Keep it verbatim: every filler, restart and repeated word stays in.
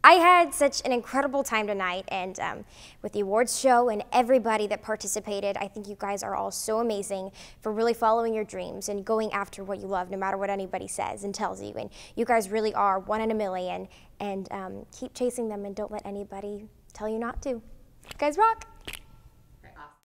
I had such an incredible time tonight, and um, with the awards show and everybody that participated, I think you guys are all so amazing for really following your dreams and going after what you love, no matter what anybody says and tells you. And you guys really are one in a million, and um, keep chasing them and don't let anybody tell you not to. You guys rock.